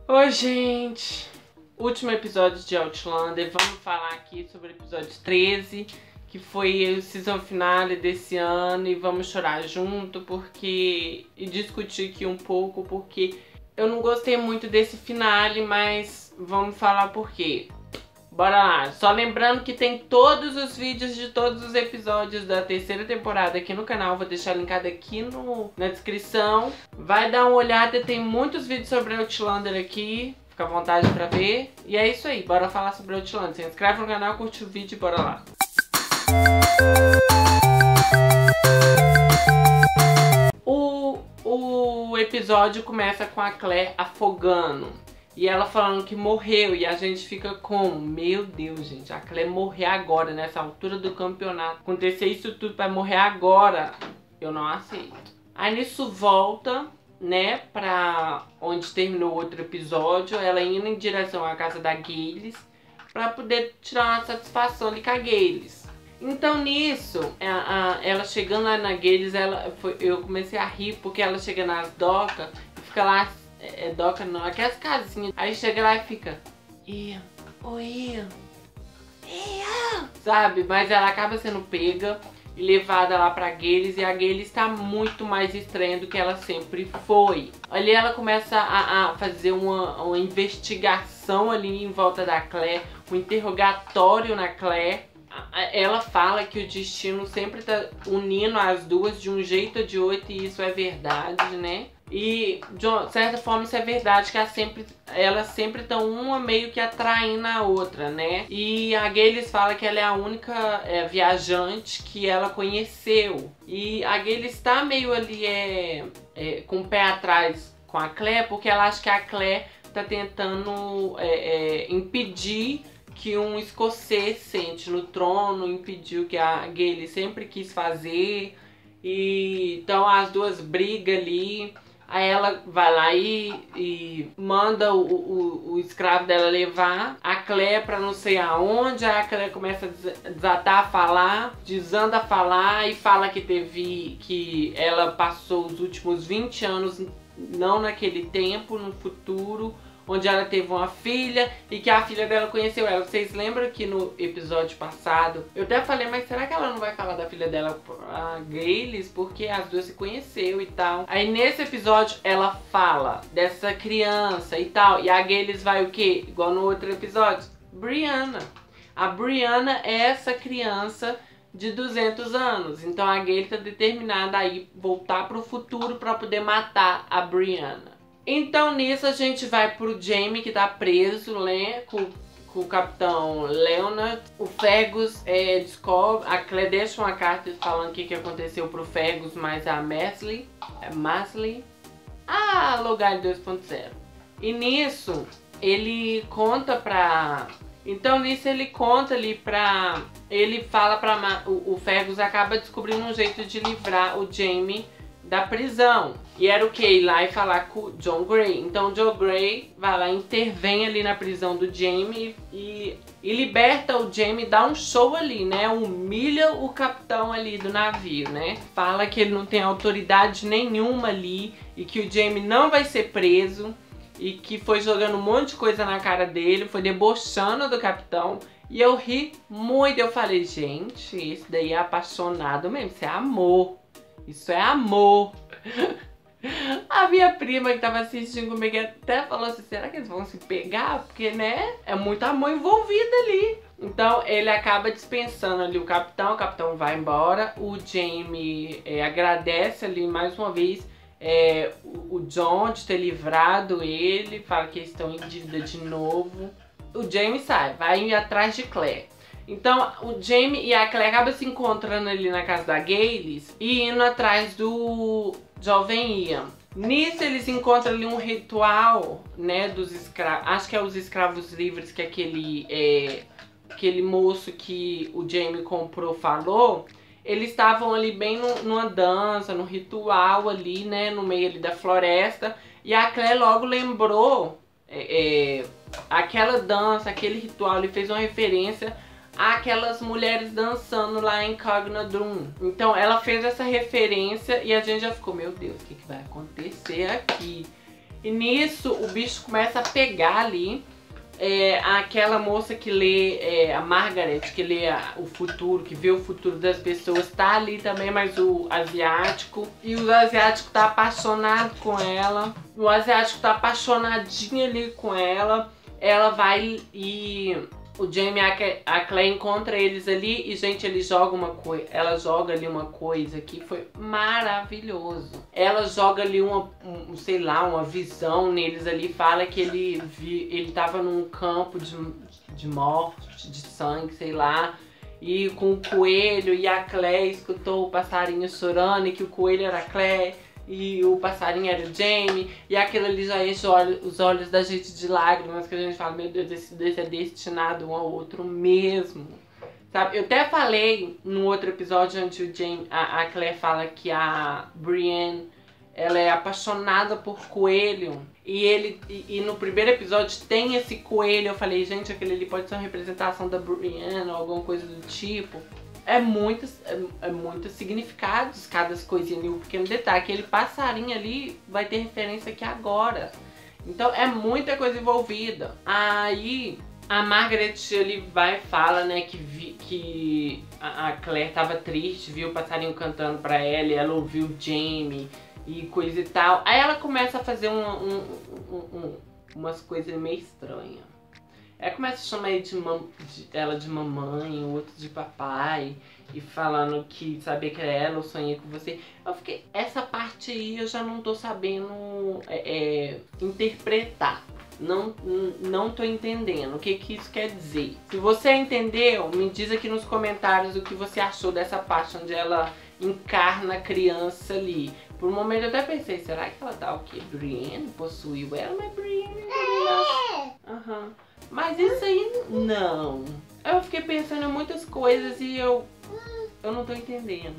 Oi, gente! Último episódio de Outlander. Vamos falar aqui sobre o episódio 13, que foi o season finale desse ano. E vamos chorar junto, porque... e discutir aqui um pouco, porque eu não gostei muito desse finale, mas vamos falar por quê. Bora lá! Só lembrando que tem todos os vídeos de todos os episódios da terceira temporada aqui no canal. Vou deixar linkado aqui na descrição. Vai dar uma olhada, tem muitos vídeos sobre Outlander aqui. Fica à vontade pra ver. E é isso aí, bora falar sobre Outlander. Se inscreve no canal, curte o vídeo e bora lá. O episódio começa com a Claire afogando. E ela falando que morreu, e a gente fica com... Meu Deus, gente, a Claire morrer agora, nessa altura do campeonato. Acontecer isso tudo pra morrer agora, eu não aceito. Aí nisso volta, né, pra onde terminou o outro episódio, ela indo em direção à casa da Gaylis, pra poder tirar uma satisfação ali com a Gaylis. Então nisso, ela chegando lá na Gaylis, eu comecei a rir, porque ela chega nas docas e fica lá... doca não, aquelas casinhas. Aí chega lá e fica... Ian, oi Ian, Ian, sabe? Mas ela acaba sendo pega e levada lá pra Gaylis. E a Gaylis tá muito mais estranha do que ela sempre foi. Ali ela começa a fazer uma investigação ali em volta da Claire. Um interrogatório na Claire. Ela fala que o destino sempre tá unindo as duas de um jeito ou de outro. E isso é verdade, né? E de certa forma isso é verdade, que elas sempre estão uma meio que atraindo a outra, né? E a Gaylis fala que ela é a única viajante que ela conheceu. E a Gaylis está meio ali com o pé atrás com a Claire, porque ela acha que a Claire está tentando impedir que um escocês sente no trono, impediu que a Gaylis sempre quis fazer. E então as duas brigam ali. Aí ela vai lá e manda o escravo dela levar a Claire pra não sei aonde. Aí a Claire começa a desatar a falar, desanda a falar e fala que ela passou os últimos 20 anos, não naquele tempo, no futuro, onde ela teve uma filha e que a filha dela conheceu ela. Vocês lembram que no episódio passado eu até falei, mas será que ela não vai falar da filha dela pra Gaylis? Porque as duas se conheceu e tal. Aí nesse episódio ela fala dessa criança e tal. E a Gaylis vai o quê? Igual no outro episódio, Brianna. A Brianna é essa criança de 200 anos. Então a Gaylis tá determinada a ir voltar pro futuro pra poder matar a Brianna. Então nisso a gente vai pro Jamie, que tá preso, né, com o capitão Leonard. O Fergus descobre, a Claire deixa uma carta falando o que aconteceu pro Fergus, mais a Masley, a Logar 2.0. E nisso ele conta pra... Então nisso ele conta ali pra... Ele fala pra... O Fergus acaba descobrindo um jeito de livrar o Jamie da prisão. E era o que? Ir lá e falar com o John Grey. Então o John Grey vai lá, intervém ali na prisão do Jamie e liberta o Jamie, dá um show ali, né? Humilha o capitão ali do navio, né? Fala que ele não tem autoridade nenhuma ali e que o Jamie não vai ser preso e que foi jogando um monte de coisa na cara dele, foi debochando do capitão. E eu ri muito, eu falei, gente, esse daí é apaixonado mesmo, isso é amor. Isso é amor. A minha prima que tava assistindo comigo até falou assim, será que eles vão se pegar? Porque, né, é muito amor envolvido ali. Então ele acaba dispensando ali o capitão vai embora. O Jamie agradece ali mais uma vez o John de ter livrado ele. Fala que eles estão em dívida de novo. O Jamie sai, vai ir atrás de Claire. Então o Jamie e a Claire acabam se encontrando ali na casa da Gaylis e indo atrás do jovem Ian. Nisso eles encontram ali um ritual, né, dos escravos. Acho que é os escravos livres que aquele moço que o Jamie comprou falou. Eles estavam ali bem numa dança, num ritual ali, né, no meio ali da floresta. E a Claire logo lembrou aquela dança, aquele ritual, ele fez uma referência àquelas mulheres dançando lá em Cognodrum. Então ela fez essa referência e a gente já ficou, meu Deus, o que vai acontecer aqui? E nisso o bicho começa a pegar ali. Aquela moça que lê, a Margaret, que lê o futuro, que vê o futuro das pessoas, tá ali também, mas o asiático. E o asiático tá apaixonado com ela. O asiático tá apaixonadinho ali com ela. Ela vai e o Jamie e a Claire encontram eles ali e, gente, ela joga ali uma coisa que foi maravilhoso. Ela joga ali sei lá, uma visão neles ali, fala que ele tava num campo de morte, de sangue, sei lá, e com o coelho, e a Claire escutou o passarinho chorando e que o coelho era a Claire. E o passarinho era o Jamie, e aquilo ali já enche os olhos da gente de lágrimas, que a gente fala, meu Deus, esse é destinado um ao outro mesmo. Sabe? Eu até falei no outro episódio onde o Jamie, a Claire fala que a Brienne, ela é apaixonada por coelho. E no primeiro episódio tem esse coelho, eu falei, gente, aquele ali pode ser uma representação da Brienne ou alguma coisa do tipo. É muitos significados, cada coisinha ali, um pequeno detalhe. Aquele passarinho ali vai ter referência aqui agora. Então é muita coisa envolvida. Aí a Margaret ali vai e fala, né, que a Claire tava triste, viu o passarinho cantando pra ela e ela ouviu o Jamie e coisa e tal. Aí ela começa a fazer umas coisas meio estranhas. Ela começa a chamar ela de mamãe, o outro de papai, e falando que sabia que era ela, eu sonhei com você. Eu fiquei, essa parte aí eu já não tô sabendo interpretar. Não tô entendendo o que isso quer dizer. Se você entendeu, me diz aqui nos comentários o que você achou dessa parte onde ela encarna a criança ali. Por um momento eu até pensei, será que ela tá o quê? Brienne possuiu ela? Mas Brienne... Aham. Mas isso aí, não. Eu fiquei pensando em muitas coisas e eu não tô entendendo.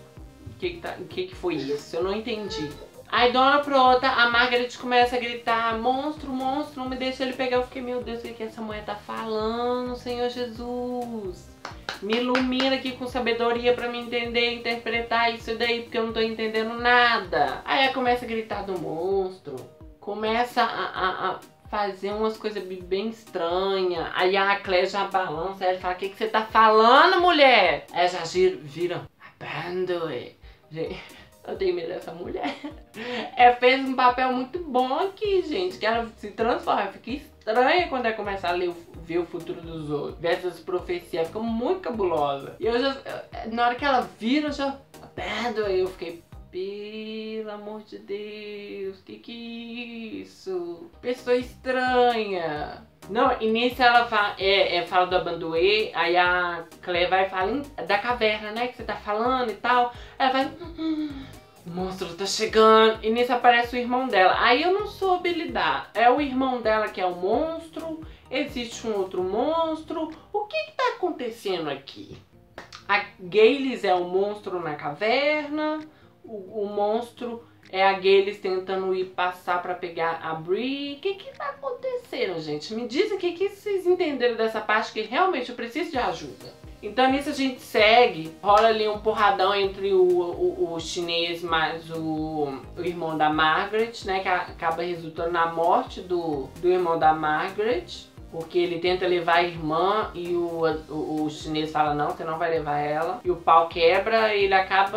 O que foi isso? Eu não entendi. Aí, de uma hora pra outra, a Margaret começa a gritar, monstro, monstro, não me deixa ele pegar. Eu fiquei, meu Deus, o que essa mulher tá falando, Senhor Jesus? Me ilumina aqui com sabedoria pra me entender e interpretar isso daí, porque eu não tô entendendo nada. Aí ela começa a gritar do monstro, começa a fazer umas coisas bem estranhas. Aí a Claire já balança, ela fala, o que você tá falando, mulher? Aí já vira, abandone. Gente, eu tenho medo dessa mulher. Ela fez um papel muito bom aqui, gente, que ela se transforma. Fica estranha quando ela começa a ver o futuro dos outros, ver essas profecias, fica muito cabulosa. E na hora que ela vira, eu já, abandone, eu fiquei, pelo amor de Deus, que é isso? Pessoa estranha. Não, e nisso ela fala do Abandoê, aí a Claire vai falar da caverna, né, que você tá falando e tal. Ela vai, o monstro tá chegando, e nisso aparece o irmão dela. Aí eu não soube lidar. É o irmão dela que é o monstro, existe um outro monstro. O que tá acontecendo aqui? A Gaylis é o monstro na caverna. O monstro é a Gaylis tentando ir passar pra pegar a Bri. O que tá acontecendo, gente? Me diz o que vocês entenderam dessa parte, que realmente eu preciso de ajuda. Então nisso a gente segue, rola ali um porradão entre o chinês mais o irmão da Margaret, né? Que acaba resultando na morte do irmão da Margaret. Porque ele tenta levar a irmã e o chinês fala, não, você não vai levar ela. E o pau quebra e ele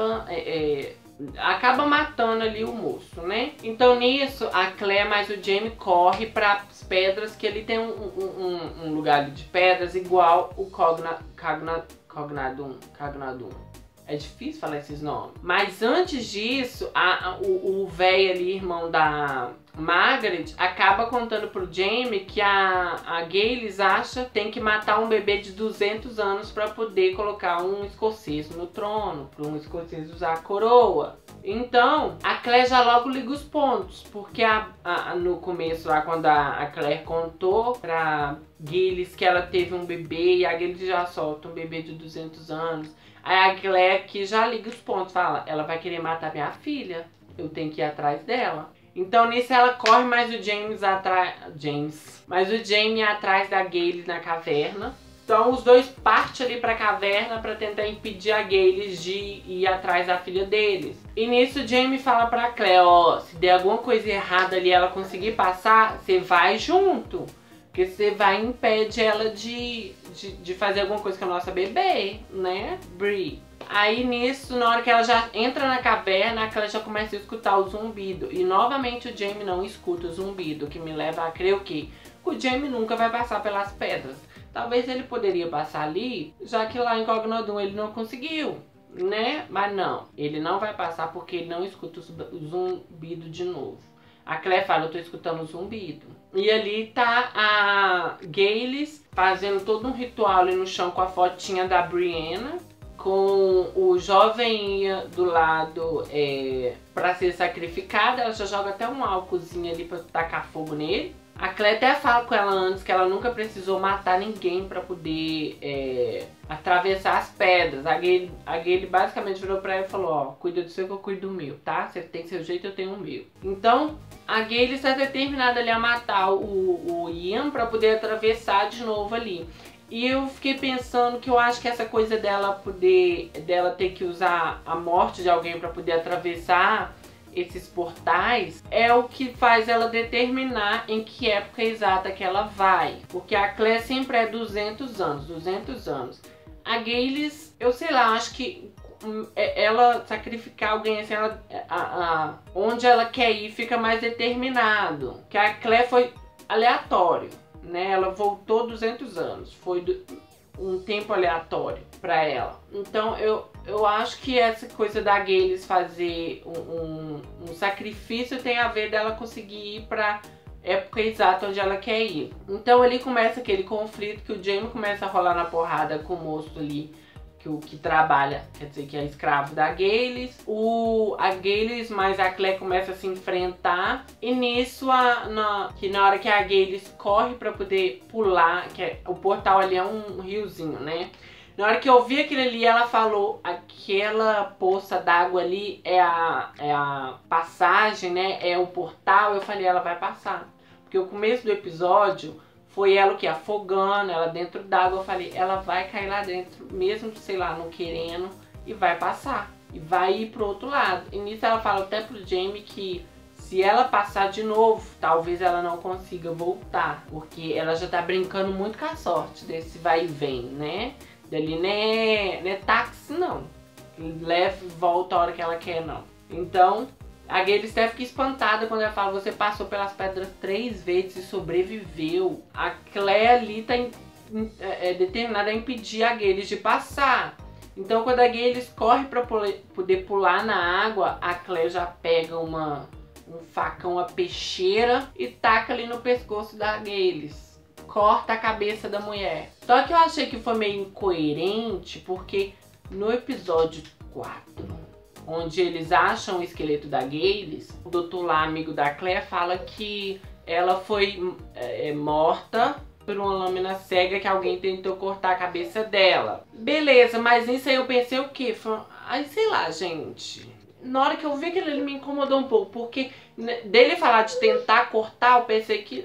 acaba matando ali o moço, né? Então nisso, a Claire mais o Jamie corre para as pedras, que ele tem um lugar ali de pedras igual o Cognadum. É difícil falar esses nomes. Mas antes disso, o velho ali, irmão da Margaret, acaba contando pro Jamie que a Gaylis acha que tem que matar um bebê de 200 anos para poder colocar um escocês no trono, para um escocês usar a coroa. Então, a Claire já logo liga os pontos, porque no começo lá, quando a Claire contou pra Gaylis que ela teve um bebê, e a Gaylis já solta um bebê de 200 anos, aí a Claire que já liga os pontos, fala, ela vai querer matar minha filha, eu tenho que ir atrás dela. Então nisso ela corre, mas o Jamie atrás da Gaylis na caverna. Então os dois partem ali pra caverna pra tentar impedir a Gaylis de ir atrás da filha deles. E nisso o Jamie fala pra Claire, ó, se der alguma coisa errada ali ela conseguir passar, você vai junto. Porque você vai e impede ela de fazer alguma coisa com a nossa bebê, né, Brie? Aí nisso, na hora que ela já entra na caverna, a Claire já começa a escutar o zumbido. E novamente o Jamie não escuta o zumbido, que me leva a crer o quê? O Jamie nunca vai passar pelas pedras. Talvez ele poderia passar ali, já que lá em Cogna Dum ele não conseguiu, né? Mas não, ele não vai passar porque ele não escuta o zumbido de novo. A Claire fala, eu tô escutando o zumbido. E ali tá a Gaylis fazendo todo um ritual ali no chão com a fotinha da Brianna, com o jovem do lado pra ser sacrificado. Ela já joga até um álcoolzinho ali pra tacar fogo nele. A Claire até fala com ela antes que ela nunca precisou matar ninguém pra poder atravessar as pedras. A Gaylis basicamente virou pra ela e falou, ó, cuida do seu que eu cuido do meu, tá? Você tem seu jeito, eu tenho o meu. Então, a Gaylis está determinada ali a matar o Ian pra poder atravessar de novo ali. E eu fiquei pensando que eu acho que essa coisa dela ter que usar a morte de alguém pra poder atravessar esses portais é o que faz ela determinar em que época exata que ela vai. Porque a Claire sempre é 200 anos, 200 anos. A Gaylis, eu sei lá, acho que ela sacrificar alguém assim, onde ela quer ir fica mais determinado. Que a Claire foi aleatório, né? Ela voltou 200 anos, foi um tempo aleatório pra ela. Então eu acho que essa coisa da Gaylis fazer um sacrifício tem a ver dela conseguir ir pra época exata onde ela quer ir. Então ali começa aquele conflito que o Jamie começa a rolar na porrada com o moço ali que trabalha, quer dizer, que é escravo da Gaylis. A Gaylis mais a Claire começa a se enfrentar. E nisso, na hora que a Gaylis corre pra poder pular, o portal ali é um riozinho, né? Na hora que eu vi aquilo ali, ela falou, aquela poça d'água ali é a passagem, né? É o portal. Eu falei, ela vai passar. Porque o começo do episódio foi ela o que? Afogando, ela dentro d'água. Eu falei, ela vai cair lá dentro, mesmo, sei lá, não querendo, e vai passar. E vai ir pro outro lado. E nisso ela fala até pro Jamie que se ela passar de novo, talvez ela não consiga voltar. Porque ela já tá brincando muito com a sorte desse vai e vem, né? Dali não é táxi, não. Leva e volta a hora que ela quer, não. Então, a Gaylis até fica espantada quando ela fala, você passou pelas pedras 3 vezes e sobreviveu. A Claire ali tá determinada a impedir a Gaylis de passar. Então quando a Gaylis corre pra poder pular na água, a Claire já pega um facão, a peixeira e taca ali no pescoço da Gaylis. Corta a cabeça da mulher. Só que eu achei que foi meio incoerente, porque no episódio 4... onde eles acham o esqueleto da Gaylis, o doutor lá, amigo da Claire, fala que ela foi morta por uma lâmina cega que alguém tentou cortar a cabeça dela. Beleza, mas nisso aí eu pensei o quê? Ai, sei lá, gente. Na hora que eu vi aquilo, ele me incomodou um pouco, porque dele falar de tentar cortar, eu pensei que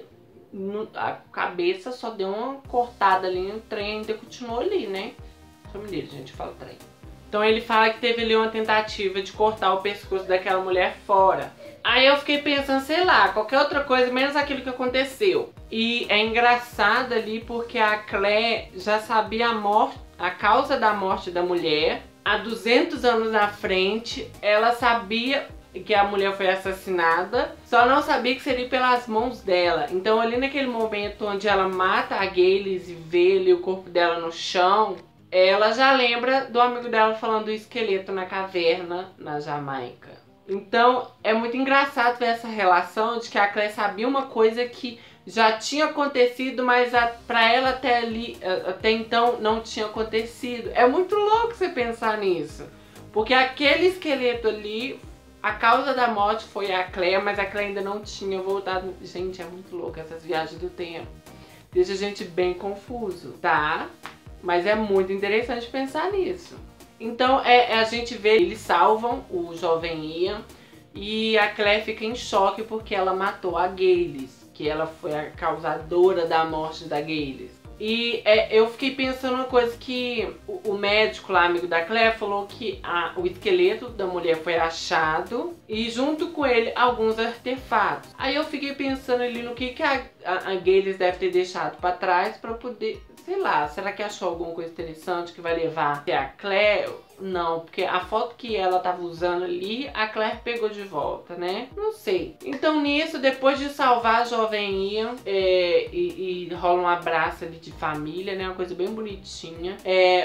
a cabeça só deu uma cortada ali, o trem ainda continuou ali, né? Família, gente, fala trem. Então ele fala que teve ali uma tentativa de cortar o pescoço daquela mulher fora. Aí eu fiquei pensando, sei lá, qualquer outra coisa, menos aquilo que aconteceu. E é engraçado ali porque a Claire já sabia a causa da morte da mulher. Há 200 anos na frente, ela sabia que a mulher foi assassinada, só não sabia que seria pelas mãos dela. Então ali naquele momento onde ela mata a Gaylis e vê ali o corpo dela no chão, ela já lembra do amigo dela falando do esqueleto na caverna na Jamaica. Então é muito engraçado ver essa relação de que a Claire sabia uma coisa que já tinha acontecido, mas pra ela até então não tinha acontecido. É muito louco você pensar nisso. Porque aquele esqueleto ali, a causa da morte foi a Claire, mas a Claire ainda não tinha voltado. Gente, é muito louco essas viagens do tempo. Deixa a gente bem confuso, tá? Mas é muito interessante pensar nisso. Então a gente vê, eles salvam o jovem Ian e a Claire fica em choque porque ela matou a Gaylis, que ela foi a causadora da morte da Gaylis. E eu fiquei pensando uma coisa que o médico lá, amigo da Claire, falou que o esqueleto da mulher foi achado e junto com ele alguns artefatos. Aí eu fiquei pensando ali no que a Gales deve ter deixado pra trás pra poder, sei lá, será que achou alguma coisa interessante que vai levar até a Claire? Não, porque a foto que ela tava usando ali, a Claire pegou de volta, né? Não sei. Então nisso, depois de salvar a jovem Ian, e rola um abraço ali de família, né? Uma coisa bem bonitinha.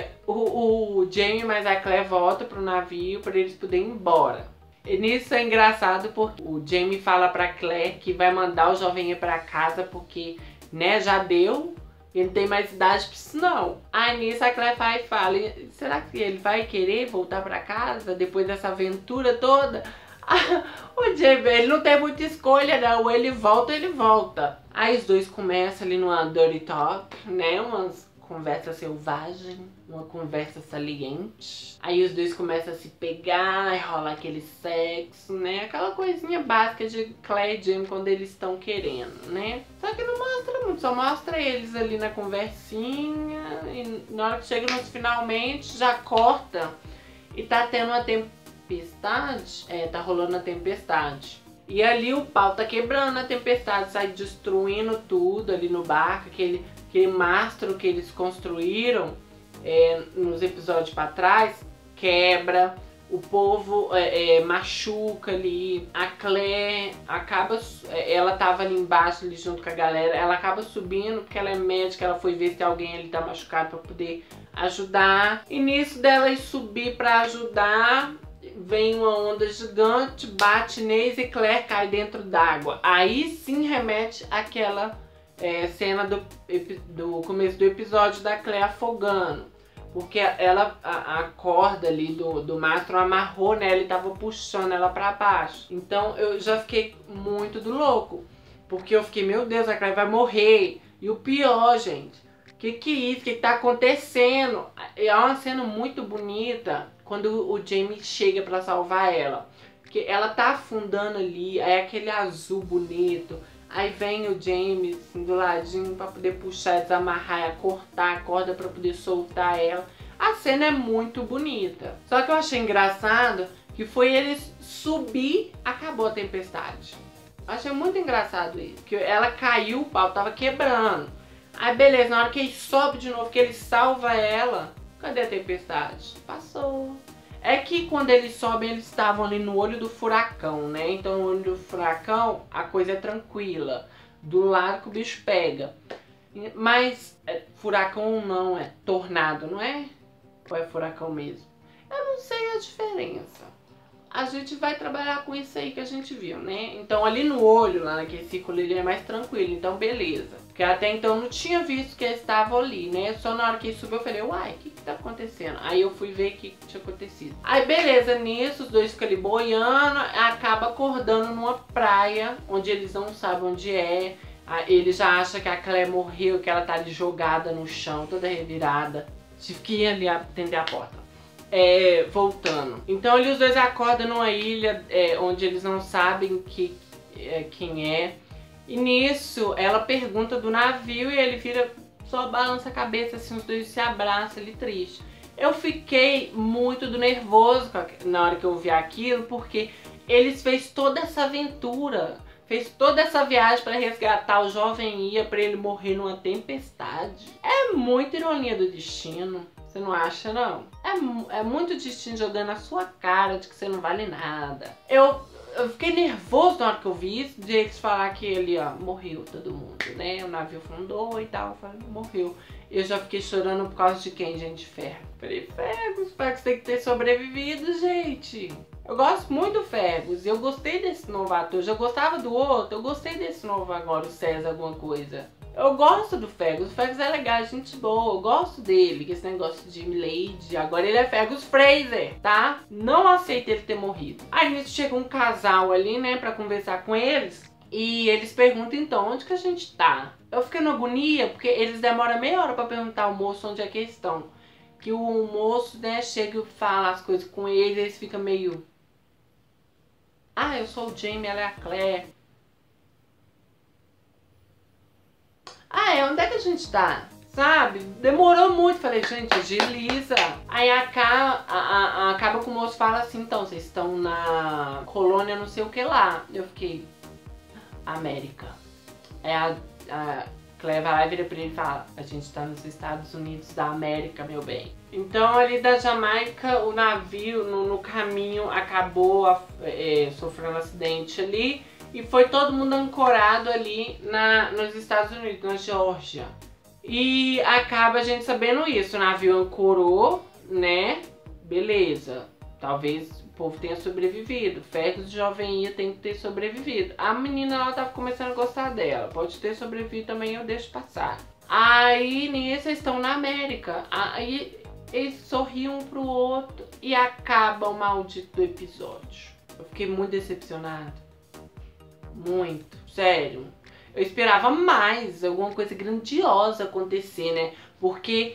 O Jamie mais a Claire volta pro navio para eles poderem ir embora. E nisso é engraçado porque o Jamie fala pra Claire que vai mandar o jovem ir pra casa porque, né, já deu. Ele não tem mais idade pra isso não. Aí nisso a Claire vai e fala, será que ele vai querer voltar pra casa depois dessa aventura toda? O Jamie, ele não tem muita escolha não, ou ele volta ou ele volta. Aí os dois começam ali numa dirty talk, né, umas conversa selvagem, uma conversa saliente. Aí os dois começam a se pegar, e rola aquele sexo, né? Aquela coisinha básica de Claire e Jamie quando eles estão querendo, né? Só que não mostra muito, só mostra eles ali na conversinha. E na hora que chega nos finalmente, já corta. E tá tendo uma tempestade. Tá rolando a tempestade. E ali o pau tá quebrando, a tempestade sai destruindo tudo ali no barco, aquele mastro que eles construíram nos episódios pra trás, quebra, o povo machuca ali, a Claire acaba, ela tava ali embaixo ali junto com a galera, ela acaba subindo porque ela é médica, ela foi ver se alguém ali tá machucado pra poder ajudar, e nisso dela ir subir pra ajudar, vem uma onda gigante, bate neles e Claire cai dentro d'água. Aí sim remete àquela cena do começo do episódio da Claire afogando. Porque a corda ali do mastro amarrou nela e tava puxando ela pra baixo. Então eu já fiquei muito do louco. Porque eu fiquei, meu Deus, a Claire vai morrer. E o pior, gente, que é isso? Que tá acontecendo? É uma cena muito bonita quando o Jamie chega pra salvar ela. Porque ela tá afundando ali, é aquele azul bonito. Aí vem o Jamie assim, do ladinho pra poder puxar, desamarrar, cortar a corda pra poder soltar ela. A cena é muito bonita. Só que eu achei engraçado que foi eles subir, acabou a tempestade. Eu achei muito engraçado isso. Que ela caiu, o pau tava quebrando. Aí beleza, na hora que ele sobe de novo, que ele salva ela, cadê a tempestade? Passou. É que quando eles sobem, eles estavam ali no olho do furacão, né? Então no olho do furacão a coisa é tranquila. Do lado que o bicho pega. Mas furacão não, é tornado, não é? Ou é furacão mesmo? Eu não sei a diferença. A gente vai trabalhar com isso aí que a gente viu, né? Então ali no olho, lá naquele círculo, ele é mais tranquilo, então beleza. Porque até então não tinha visto que eles estavam ali, né? Só na hora que ele subiu eu falei, uai, o que tá acontecendo? Aí eu fui ver o que tinha acontecido. Aí beleza, nisso os dois ficam ali boiando, acaba acordando numa praia, onde eles não sabem onde é. Ele já acha que a Claire morreu, que ela tá ali jogada no chão, toda revirada. Tive que ir ali atender a porta. Voltando. Então ali os dois acordam numa ilha onde eles não sabem quem é. E nisso ela pergunta do navio e ele vira, só balança a cabeça assim, os dois se abraçam ali triste. Eu fiquei muito nervoso na hora que eu vi aquilo, porque eles fez toda essa aventura, fez toda essa viagem para resgatar o jovem Ian, para ele morrer numa tempestade. É muita ironia do destino. Você não acha, não? É muito destino jogando na sua cara de que você não vale nada. Eu fiquei nervoso na hora que eu vi isso, de eles falar que ele, ó, morreu todo mundo, né? O navio afundou e tal, morreu. Eu já fiquei chorando por causa de quem, gente? Fergus. Falei, Fergus tem que ter sobrevivido, gente. Eu gosto muito do Fergus, eu gostei desse novo ator, já gostava do outro, eu gostei desse novo agora, o César alguma coisa. Eu gosto do Fergus, o Fergus é legal, gente boa, eu gosto dele, que esse negócio de Milady, agora ele é Fergus Fraser, tá? Não aceito ele ter morrido. Aí nisso chega um casal ali, né, pra conversar com eles, e eles perguntam então, onde que a gente tá? Eu fiquei na agonia, porque eles demoram meia hora pra perguntar ao moço onde é que eles estão. Que o moço, né, chega e fala as coisas com eles, eles ficam meio... Ah, eu sou o Jamie, ela é a Claire. Ah, onde é que a gente tá? sabe? Demorou muito. Falei, gente, agiliza. Aí acaba que o moço fala assim, então, vocês estão na colônia não sei o que lá. Eu fiquei, América. É a Claire vai lá e vira pra ele e fala, a gente tá nos Estados Unidos da América, meu bem. Então ali da Jamaica, o navio no caminho acabou sofrendo um acidente ali. E foi todo mundo ancorado ali nos Estados Unidos, na Geórgia. E acaba a gente sabendo isso, o navio ancorou, né? Beleza, talvez o povo tenha sobrevivido. Fergus de Jovem tem que ter sobrevivido. A menina, ela tava começando a gostar dela. Pode ter sobrevivido também, eu deixo passar. Aí, nisso, eles estão na América. Aí, eles sorriam um pro outro e acaba o maldito episódio. Eu fiquei muito decepcionada. Muito, sério. Eu esperava mais, alguma coisa grandiosa acontecer, né? Porque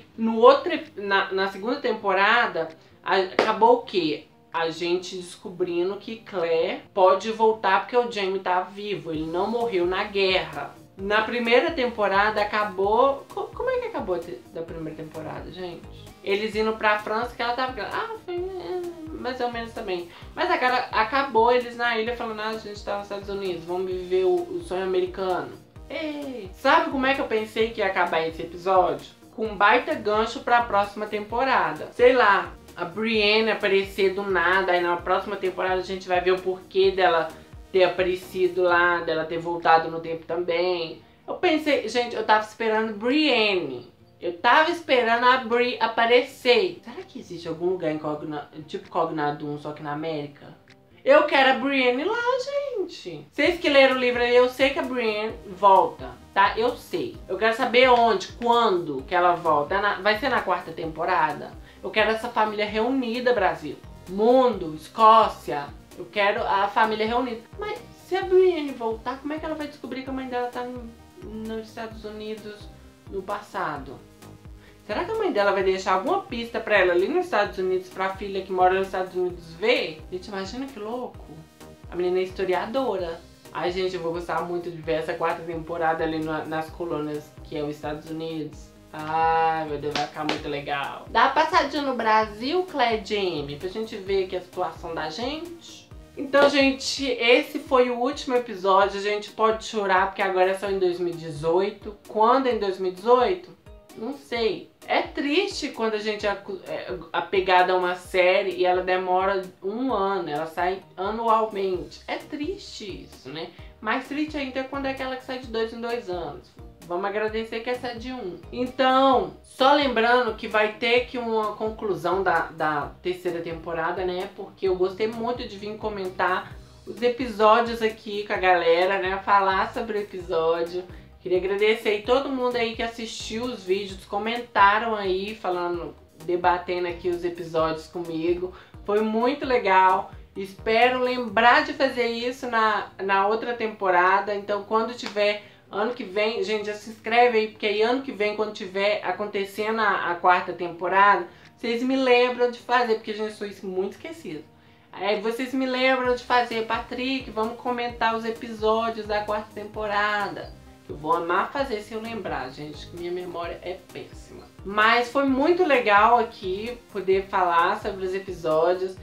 na segunda temporada, acabou o quê? A gente descobrindo que Claire pode voltar porque o Jamie tá vivo, ele não morreu na guerra. Na primeira temporada acabou... Como é que acabou da primeira temporada, gente? Eles indo pra França que ela tava... foi mais ou menos também. Mas agora acabou eles na ilha falando, a gente tá nos Estados Unidos, vamos viver o sonho americano. Ei, sabe como é que eu pensei que ia acabar esse episódio? Com um baita gancho pra próxima temporada. Sei lá, a Brienne aparecer do nada, aí na próxima temporada a gente vai ver o porquê dela ter aparecido lá, dela ter voltado no tempo também. Eu pensei, gente, eu tava esperando Brienne. Eu tava esperando a Bri aparecer. Será que existe algum lugar em tipo Cognadum, só que na América? Eu quero a Brienne lá, gente. Vocês que leram o livro aí, eu sei que a Brienne volta, tá? Eu sei. Eu quero saber onde, quando que ela volta. Vai ser na quarta temporada? Eu quero essa família reunida, Brasil. Mundo, Escócia. Eu quero a família reunida. Mas se a Brienne voltar, como é que ela vai descobrir que a mãe dela tá nos Estados Unidos no passado? Será que a mãe dela vai deixar alguma pista pra ela ali nos Estados Unidos, pra filha que mora nos Estados Unidos ver? Gente, imagina que louco. A menina é historiadora. Ai, gente, eu vou gostar muito de ver essa quarta temporada ali nas colônias que é os Estados Unidos. Ai, meu Deus, vai ficar muito legal. Dá uma passadinha no Brasil, Claire Jamie, pra gente ver aqui a situação da gente. Então, gente, esse foi o último episódio. A gente pode chorar porque agora é só em 2018. Quando é em 2018? Não sei. É triste quando a gente é apegada a uma série e ela demora um ano, ela sai anualmente. É triste isso, né? Mais triste ainda é quando é aquela que sai de 2 em 2 anos. Vamos agradecer que essa é de 1. Então, só lembrando que vai ter que uma conclusão da terceira temporada, né? Porque eu gostei muito de vir comentar os episódios aqui com a galera, né? Falar sobre o episódio. Queria agradecer aí todo mundo aí que assistiu os vídeos, comentaram aí, falando, debatendo aqui os episódios comigo. Foi muito legal. Espero lembrar de fazer isso na outra temporada. Então, quando tiver ano que vem, gente, já se inscreve aí, porque aí ano que vem, quando tiver acontecendo a quarta temporada, vocês me lembram de fazer, porque, gente, eu sou muito esquecido. Aí vocês me lembram de fazer, Patrick, vamos comentar os episódios da quarta temporada. Eu vou amar fazer se eu lembrar, gente, que minha memória é péssima. Mas foi muito legal aqui poder falar sobre os episódios,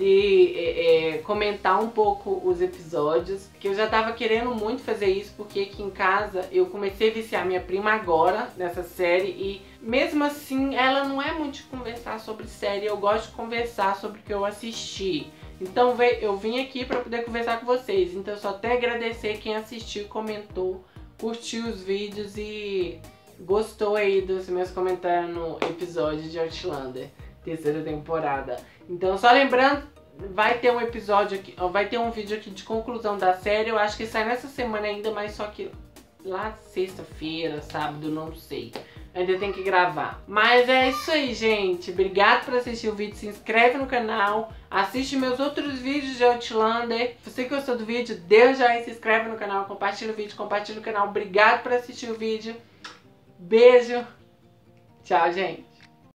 poder comentar um pouco os episódios, que eu já tava querendo muito fazer isso, porque aqui em casa eu comecei a viciar minha prima agora nessa série e mesmo assim ela não é muito de conversar sobre série, eu gosto de conversar sobre o que eu assisti. Então eu vim aqui para poder conversar com vocês, então eu só tenho a agradecer quem assistiu, comentou, curtiu os vídeos e gostou aí dos meus comentários no episódio de Outlander, terceira temporada. Então, só lembrando, vai ter um episódio aqui, vai ter um vídeo aqui de conclusão da série. Eu acho que sai nessa semana ainda, mas só que lá sexta-feira, sábado, não sei. Ainda tem que gravar. Mas é isso aí, gente. Obrigado por assistir o vídeo. Se inscreve no canal. Assiste meus outros vídeos de Outlander. Se você gostou do vídeo, dê um joinha, se inscreve no canal. Compartilha o vídeo, compartilha o canal. Obrigado por assistir o vídeo. Beijo. Tchau, gente.